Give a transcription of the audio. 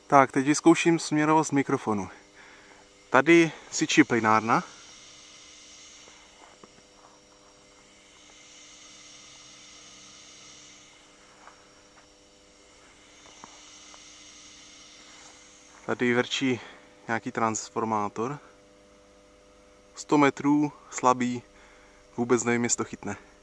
Tak, teď vyzkouším směrovost mikrofonu. Tady syčí plynárna. Tady vrčí nějaký transformátor. 100 metrů, slabý, vůbec nevím, jestli to chytne.